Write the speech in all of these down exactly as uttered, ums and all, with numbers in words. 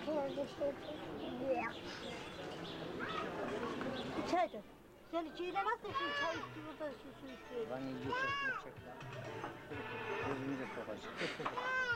Çay da. Sen içiyle nasıl şimdi çay istiyor da su su istiyor? Lan iyice çekme çekme. Gözümüze sokacak.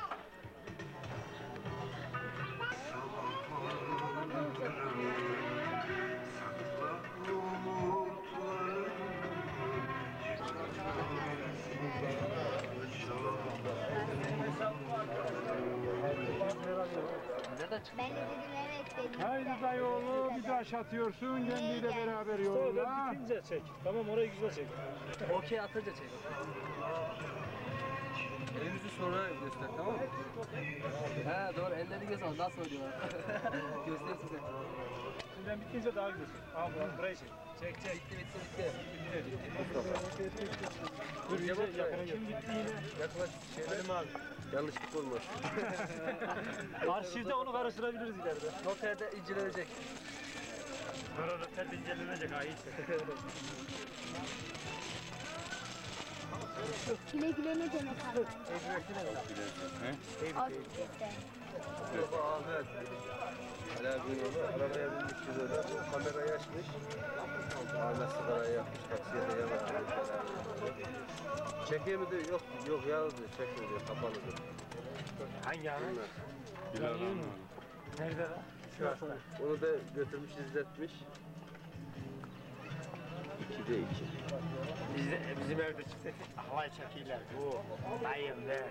Ben de dedim evet dedim. Haydi dayıoğlu bir taş atıyorsun kendiyle beraber yoluna. Sonra bitince çek. Tamam orayı güzel çek. Okey atınca çek. Elimizi sonra göster tamam mı? He doğru elleri göster nasıl oluyor? Göster size. Şimdiden bitince daha güzel. Tamam burayı çek. Çek çek. Bitti bitti bitti. Dur iyice yakına gel. Kim gitti yine? Yaklaş Halim abi. Yanlışlık olmuş. Arşivde onu karıştırabiliriz ileride. Noterde incelenecek. Noterde incelenecek ha iyi. Güle güle ne demek abi? Az sesle. Baba Ahmet. Hala bir onu arabaya binmişiz öyle. Kamerayı açmış. Ahmet sigarayı yapmış. Taksiye de yemek yemiş. Çekiyor mu diyor? Yok yok ya diyor. Çekmiyor diyor. Kapalı diyor. Hangi abi? Bilal Hanım. Nerede lan? Şu hasta. Onu da götürmüş izletmiş. İkide iki. Biz de, bizim evde çıktık. Halay çekiyorlar. Bu dayım be.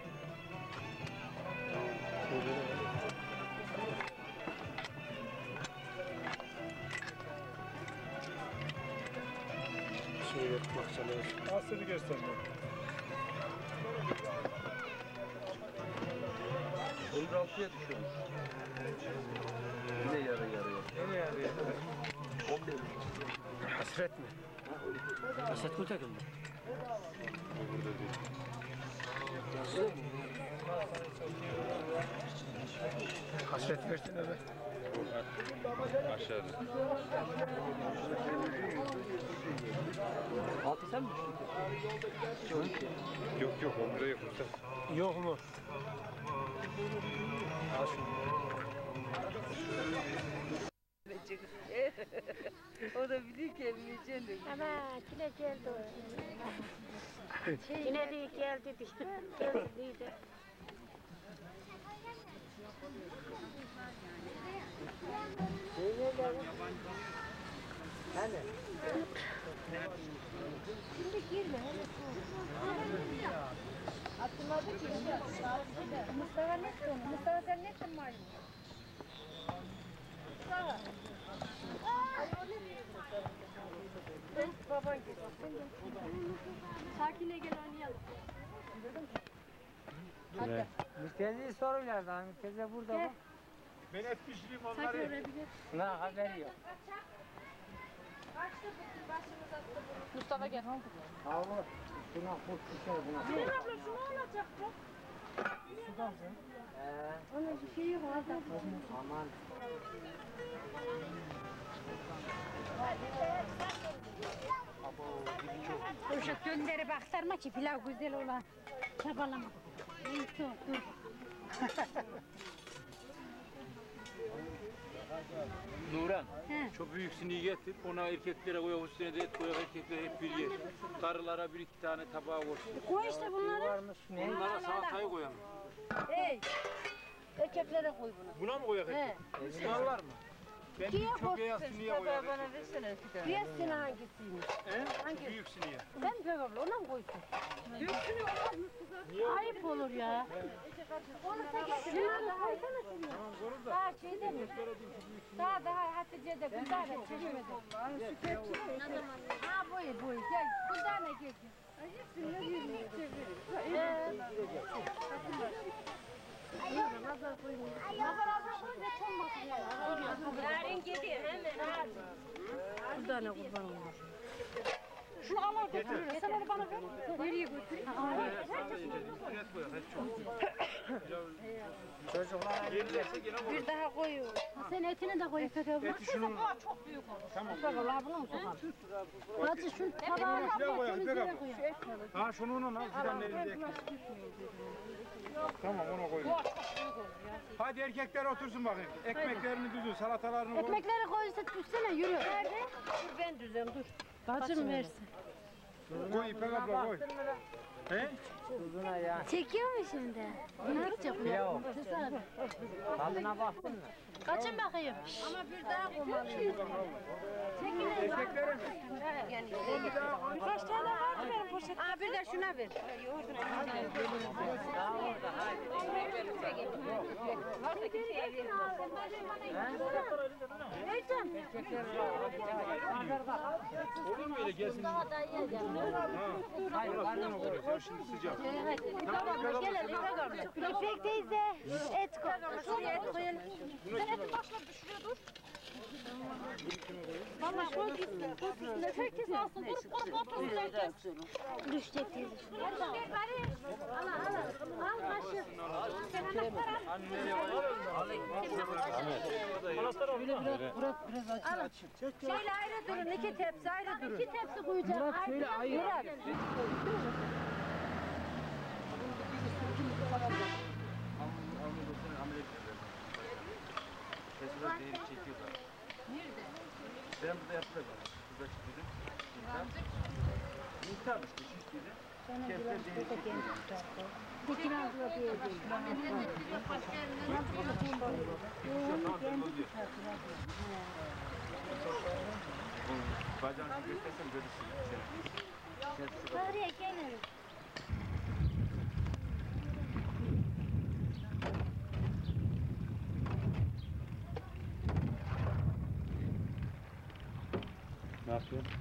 Şey yapmak çalıyor. Aslını gösterdim. on altıya düşüyormuş. Yine yarı yarıya. Nereye yarıyor? on bir. Hasret mi? Hasret mi takıldı? Burada değil. Hasret versene be. Aşağıda. Altı sen mi düştün? Yok yok on liraya kurtar. Yok mu? Al şunu. O da biliyor ki evleneceğini. Ama kine geldi o. Kine değil geldi diye. Geldi diye de. Şimdi girme. Atılmadı ki. Mustafa ne ettin? Mustafa sen ne ettin maymun? Mustafa. Baban gel. Sakine gel oynayalım. Hadi. Müşteriyi soruyorlar daha müşteri burada mı? Ben etmişliğim Sakine onları. örebilir. Ne haberi yok. Mustafa gel. Tamam. Şuna kurt düşer buna. Senin abla şunu alacaktı. Ee, Onun bir şeyi var da. aman. Uşak gönderi baktırma ki pilav güzel olan. Çabalama. İyi dur dur. Nuran, He. çok büyük sineği getir. Ona erkeklere koy, üstüne de et koy, erkekler hep bir yer. Karılara bir iki tane tabağa koysun. Koy işte bunları. Onlara salatayı koyalım. Hey. Erkeklere koy bunu. Buna mı koyak He. erkek? Sığarlar mı? Ben Kiye bir çok beyaz sineğe koyarım. Bilesin hangisiymiş? He? Büyük sineğe. Ben Göğe abla ona mı koysun? Büyüksünü olmaz mı kızar? Ayıp olur ya. Onu da getir. Şunları koysana şunu. Daha şeyde mi? Daha daha Hatice'de Güldan'a çekmedi. Ha boyu boyu gel Güldan'a gel. Acısın ne diyorsun? Eee. Nazar koyun. Nazar nazar koyun hiç olmasın ya. Yarın gidiyor hemen. Güldan'a kurban olur. Şunu al orada götürür. Sen onu bana ver. Nereye götüreyim? Et koyar, et çok. Çocuklar Yerlerse gene koyar. Bir daha koy. Sen etini de koy. Eti şunun. Çok büyük olur. Tamam. Mustafa bunu mu sokalım? Hadi şu tabağı Şuraya koyalım, temizlere şuraya koyalım. Ha şunu onu al, fidanın elinde eklesin. Tamam ona koyun. Hadi erkekler otursun bakayım. Ekmeklerini düzün, salatalarını koy. Ekmekleri koy üstüne yürü. Nerede? Dur ben düzem dur. Bacım versin. Koy İpek abla koy. He? Çekiyor mu şimdi? Ne yapacak bu? Pilav. Tesadüf. Tadına baktın mı? Kaçın bakayım. Ama bir daha koymalıyım. Çekilin. Erkeklerin. Birkaç tane var mı benim poşet? Aa bir de şuna ver. Daha orada hadi. Vereceğim. Olur mu öyle gelsin? Hayır, karnım Koy, koy şimdi sıcak. Gelelim. İpek teyze et koy. Şuraya et koyalım. Sen etin başına düşürüyor dur. Valla koy gitsin. Herkes alsın. Durup durup otursun herkes. Düşecek teyze. Al al. Al kaşı. Sen anahtar al. Hani nereye Alın. Şöyle ayrı durun. İki tepsi ayrı durun. İki tepsi koyacağım. Murat şöyle ayrı. Kesinlikle değeri çekiyorlar. Nerede? Ben burada yaptım. Burada çıktım. İntihar işte çiftliğinde. Kepler değeri çekiyorlar. Tekin abla diye. Bacağını göstersem görürsün. Oraya gelin. Ne yapıyorsun?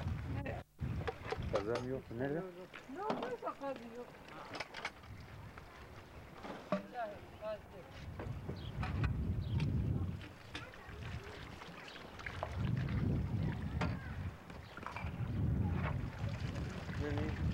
Kazan yok. Nerede? Yani